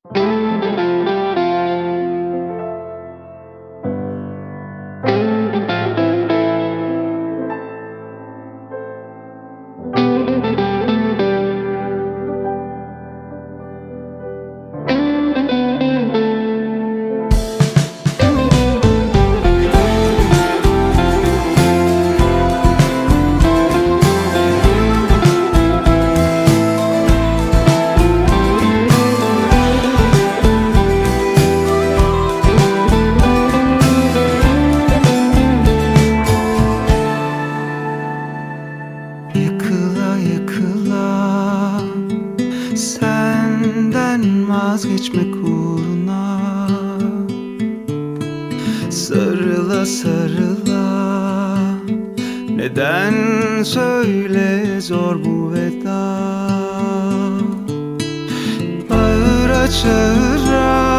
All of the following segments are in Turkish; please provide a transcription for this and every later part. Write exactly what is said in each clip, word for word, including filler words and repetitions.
Yıkıla yıkıla senden vazgeçmek uğruna, sarıla sarıla neden söyle zor bu veda. Bağıra çağıra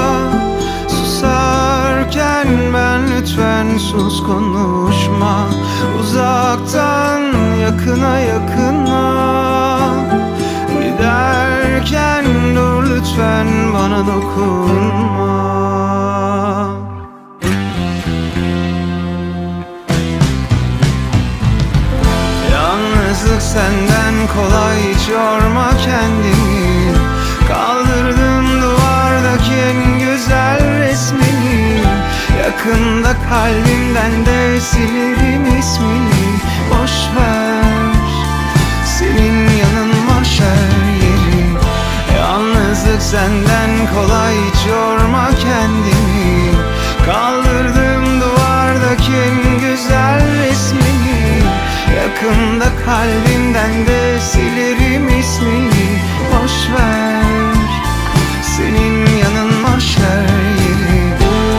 susarken ben lütfen sus konuşma. Uzaktan yakına yakına giderken dur lütfen bana dokunma. Yalnızlık senden kolay, hiç yorma kendini. Kaldırdım duvardaki en güzel resmini. Yakında kalbimden de silirim ismini. Boş ver, senin yanın mahşer yeri. Yalnızlık senden kolay, hiç yorma kendini. Kaldırdım duvardaki en güzel resmini. Yakında kalbimden de silirim ismini. Boş ver, senin yanın mahşer yeri.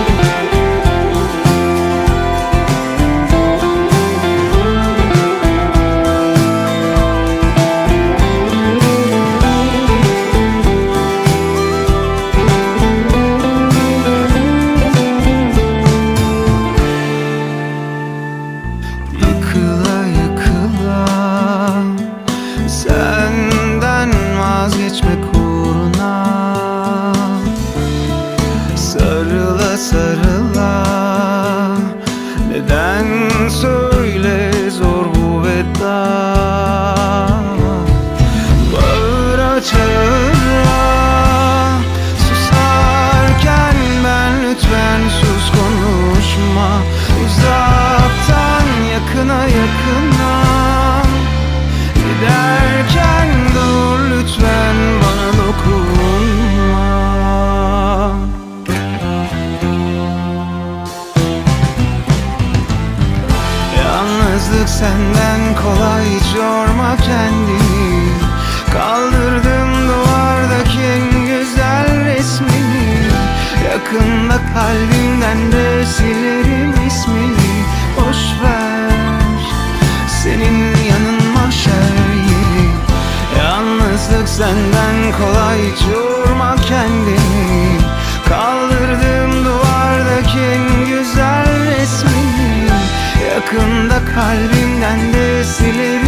Senden vazgeçmek uğruna, sarıla sarıla neden söyle zor bu veda. Bağıra çağıra susarken ben lütfen sus konuşma. Uzaktan yakına yakına giderken dur lütfen bana dokunma. Yalnızlık senden kolay, hiç yorma kendini. Kaldırdım duvardaki en güzel resmini. Yakında kalbimden de silerim ismini. Boş ver, senin yanın mahşer yeri. Yalnızlık senden kolay, hiç yorma kendini. Kaldırdım duvardaki en güzel resmini. Yakında kalbimden de silerim